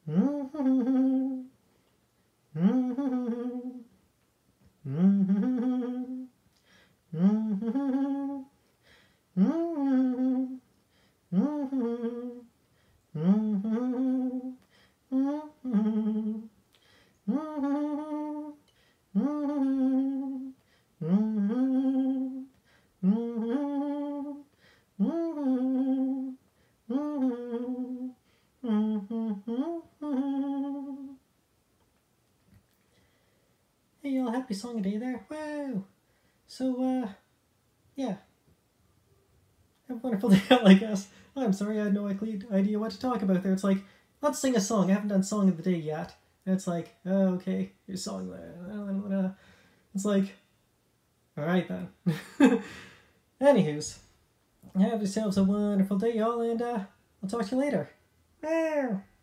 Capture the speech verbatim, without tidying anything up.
Hey y'all, happy song a day there. Wow. So, uh, yeah. Have a wonderful day, I guess. Oh, I'm sorry, I had no idea what to talk about there. It's like, let's sing a song. I haven't done Song of the Day yet. And it's like, oh, okay, your song there. It's like, alright then. Anywho's, have yourselves a wonderful day, y'all, and uh, I'll talk to you later. Meow.